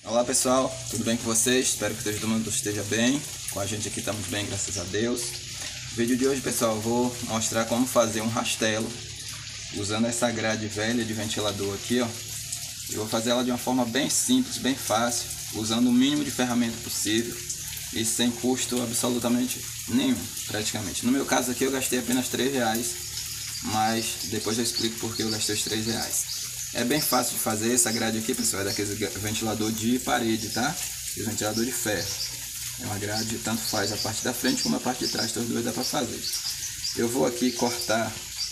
Olá pessoal, tudo bem com vocês? Espero que todo mundo esteja bem. Com a gente aqui estamos bem, graças a Deus. No vídeo de hoje, pessoal, eu vou mostrar como fazer um rastelo usando essa grade velha de ventilador aqui, ó. Eu vou fazer ela de uma forma bem simples, bem fácil, usando o mínimo de ferramenta possível e sem custo absolutamente nenhum, praticamente. No meu caso aqui eu gastei apenas R$3, mas depois eu explico porque eu gastei os R$3. É bem fácil de fazer essa grade aqui, pessoal, é daquele ventilador de parede, tá? Esse ventilador de ferro. É uma grade, tanto faz a parte da frente como a parte de trás, então os dois dá para fazer. Eu vou aqui cortar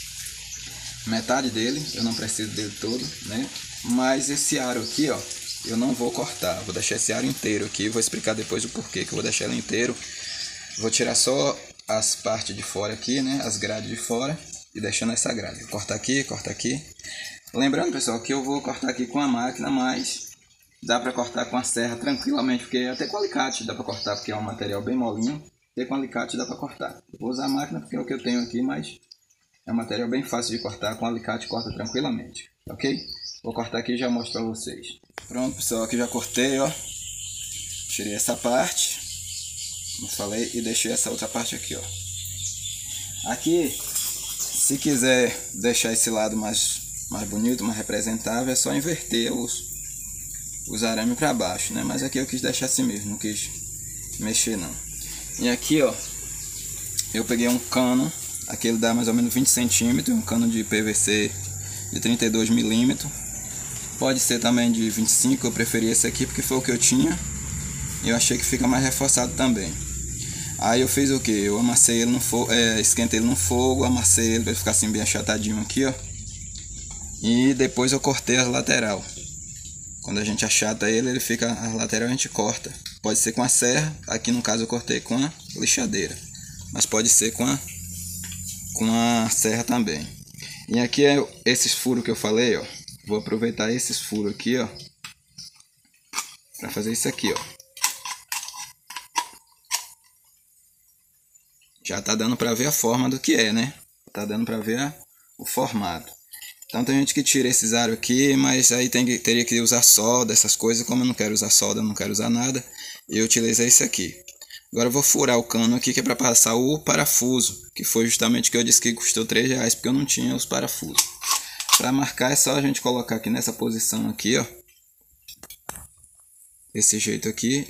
metade dele, eu não preciso dele todo, né? Mas esse aro aqui, ó, eu não vou cortar, vou deixar esse aro inteiro aqui, vou explicar depois o porquê que eu vou deixar ele inteiro. Vou tirar só as partes de fora aqui, né? As grades de fora e deixando essa grade. Vou cortar aqui, cortar aqui. Lembrando, pessoal, que eu vou cortar aqui com a máquina, mas dá para cortar com a serra tranquilamente, porque até com alicate dá para cortar, porque é um material bem molinho. Até com alicate dá para cortar. Eu vou usar a máquina porque é o que eu tenho aqui, mas é um material bem fácil de cortar, com alicate corta tranquilamente, ok? Vou cortar aqui e já mostro para vocês. Pronto, pessoal, aqui já cortei, ó. Tirei essa parte, como falei, e deixei essa outra parte aqui, ó. Aqui, se quiser deixar esse lado mais bonito, mais representável, é só inverter os arames para baixo, né? Mas aqui eu quis deixar assim mesmo, não quis mexer não. E aqui, ó, eu peguei um cano, aquele dá mais ou menos 20 centímetros, um cano de PVC de 32 milímetros. Pode ser também de 25, eu preferi esse aqui porque foi o que eu tinha. E eu achei que fica mais reforçado também. Aí eu fiz o que? Eu amassei ele no fogo, esquentei ele no fogo, amassei ele para ficar assim bem achatadinho aqui, ó. E depois eu cortei as lateral. Quando a gente achata ele, ele fica, a lateral a gente corta. Pode ser com a serra, aqui no caso eu cortei com a lixadeira. Mas pode ser com a serra também. E aqui é esses furos que eu falei, ó. Vou aproveitar esses furos aqui, ó, para fazer isso aqui, ó. Já tá dando para ver a forma do que é, né? Tá dando para ver o formato. Então tem gente que tira esses aros aqui, mas aí teria que usar solda, essas coisas. Como eu não quero usar solda, não quero usar nada, eu utilizei esse aqui. Agora eu vou furar o cano aqui, que é para passar o parafuso, que foi justamente o que eu disse que custou R$3, porque eu não tinha os parafusos. Para marcar é só a gente colocar aqui nessa posição aqui, ó. Desse jeito aqui,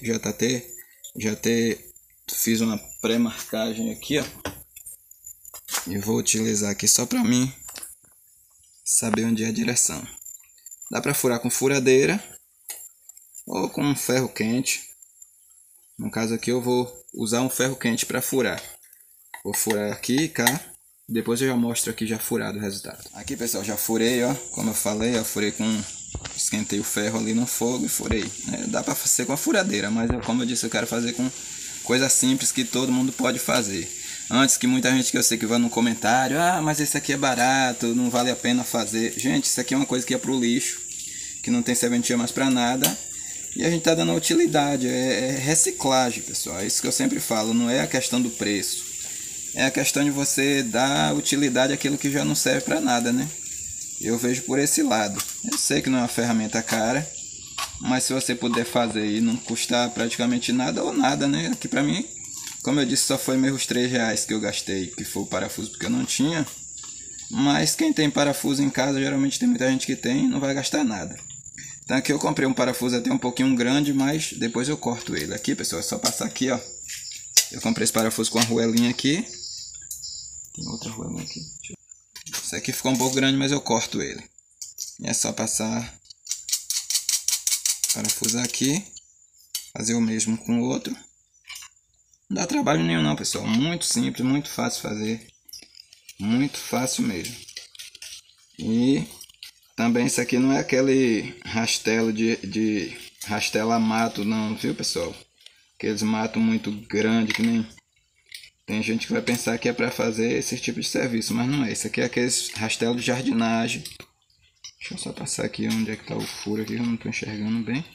fiz uma pré-marcagem aqui, ó. E vou utilizar aqui só para mim saber onde é a direção. Dá para furar com furadeira ou com um ferro quente. No caso aqui eu vou usar um ferro quente para furar. Vou furar aqui e cá. Depois eu já mostro aqui já furado o resultado. Aqui, pessoal, já furei, ó. Como eu falei, eu furei esquentei o ferro ali no fogo e furei, né? Dá para fazer com a furadeira, mas como eu disse, eu quero fazer com coisa simples que todo mundo pode fazer. Antes que muita gente que eu sei que vai no comentário, ah, mas esse aqui é barato, não vale a pena fazer. Gente, isso aqui é uma coisa que é pro lixo, que não tem serventia mais para nada. E a gente tá dando utilidade, é reciclagem, pessoal. É isso que eu sempre falo, não é a questão do preço. É a questão de você dar utilidade àquilo que já não serve para nada, né? Eu vejo por esse lado. Eu sei que não é uma ferramenta cara, mas se você puder fazer e não custar praticamente nada ou nada, né? Aqui pra mim, como eu disse, só foi meus R$3 que eu gastei, que foi o parafuso porque eu não tinha. Mas quem tem parafuso em casa, geralmente tem muita gente que tem, não vai gastar nada. Então aqui eu comprei um parafuso até um pouquinho grande, mas depois eu corto ele. Aqui, pessoal, é só passar aqui, ó. Eu comprei esse parafuso com a arruelinha aqui. Tem outra arruelinha aqui. Esse aqui ficou um pouco grande, mas eu corto ele. E é só passar, parafusar aqui, fazer o mesmo com o outro. Não dá trabalho nenhum não, pessoal. Muito simples, muito fácil fazer. Muito fácil mesmo. E também isso aqui não é aquele rastelo de rastela mato não, viu, pessoal? Aqueles matos muito grandes que nem... Tem gente que vai pensar que é para fazer esse tipo de serviço, mas não é. Isso aqui é aqueles rastelos de jardinagem. Deixa eu só passar aqui onde é que está o furo aqui, eu não estou enxergando bem.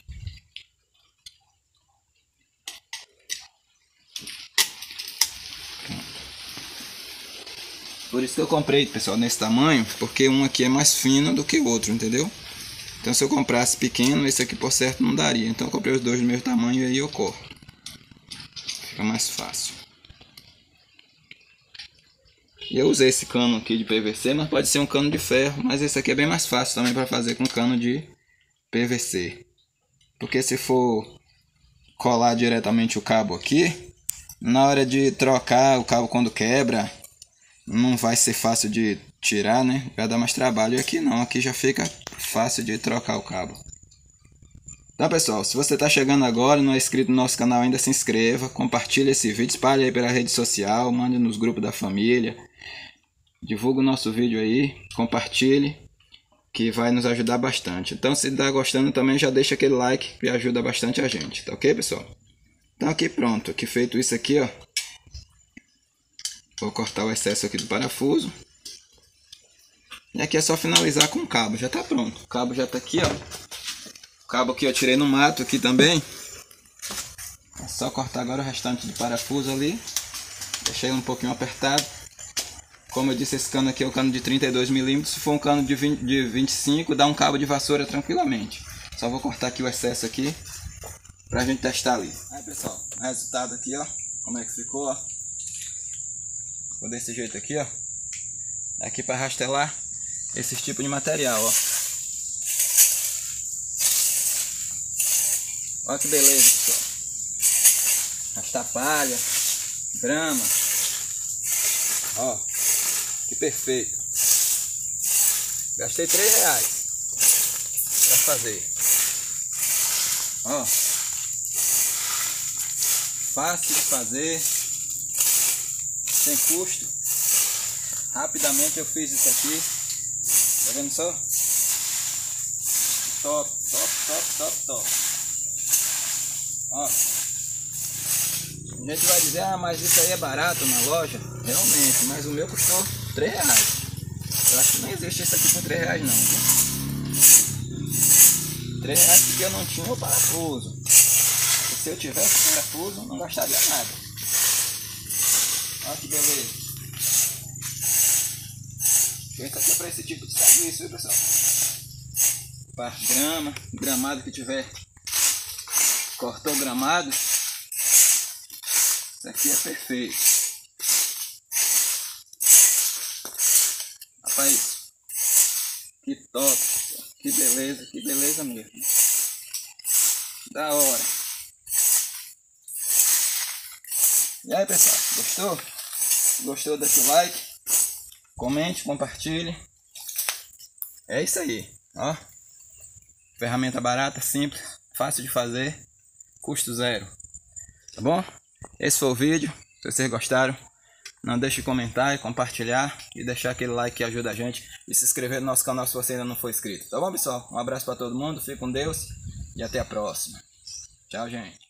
Pronto. Por isso que eu comprei, pessoal, nesse tamanho, porque um aqui é mais fino do que o outro, entendeu? Então se eu comprasse pequeno, esse aqui por certo não daria. Então eu comprei os dois do mesmo tamanho e aí eu corro. Fica mais fácil. E eu usei esse cano aqui de PVC, mas pode ser um cano de ferro. Mas esse aqui é bem mais fácil também para fazer com cano de PVC. Porque se for colar diretamente o cabo aqui, na hora de trocar o cabo quando quebra, não vai ser fácil de tirar, né? Vai dar mais trabalho. E aqui não, aqui já fica fácil de trocar o cabo. Então pessoal, se você está chegando agora e não é inscrito no nosso canal ainda, se inscreva, compartilhe esse vídeo, espalhe aí pela rede social, mande nos grupos da família, divulgue o nosso vídeo aí, compartilhe, que vai nos ajudar bastante. Então se está gostando também já deixa aquele like que ajuda bastante a gente, tá ok pessoal? Então aqui pronto, aqui feito isso aqui, ó, vou cortar o excesso aqui do parafuso. E aqui é só finalizar com o cabo, já está pronto, o cabo já está aqui, ó. O cabo aqui eu tirei no mato aqui também. É só cortar agora o restante do parafuso ali. Deixei ele um pouquinho apertado. Como eu disse, esse cano aqui é o cano de 32 mm. Se for um cano de 25, dá um cabo de vassoura tranquilamente. Só vou cortar aqui o excesso aqui pra gente testar ali. Aí pessoal, o resultado aqui, ó. Como é que ficou, ó. Ficou desse jeito aqui, ó. Aqui para rastelar esses tipos de material, ó. Olha que beleza, pessoal. Arrastar palha, grama. Ó, que perfeito. Gastei R$3 para fazer. Ó, fácil de fazer, sem custo. Rapidamente eu fiz isso aqui. Tá vendo só? Top, top, top, top, top. Ó, a gente vai dizer, ah, mas isso aí é barato na loja. Realmente, mas o meu custou R$3. Eu acho que não existe isso aqui por R$3 não, viu? R$3 porque eu não tinha o parafuso. E se eu tivesse o parafuso, não gastaria nada. Olha que beleza. Isso aqui é para esse tipo de serviço, viu pessoal? Para grama, gramado que tiver. Cortou o gramado. Isso aqui é perfeito. Rapaz, que top. Que beleza mesmo. Da hora. E aí pessoal, gostou? Gostou? Deixa o like. Comente, compartilhe. É isso aí, ó. Ferramenta barata, simples, fácil de fazer. Custo zero, tá bom? Esse foi o vídeo. Se vocês gostaram, não deixe de comentar e compartilhar e deixar aquele like que ajuda a gente e se inscrever no nosso canal se você ainda não for inscrito, tá bom pessoal? Um abraço para todo mundo, fique com Deus e até a próxima. Tchau gente.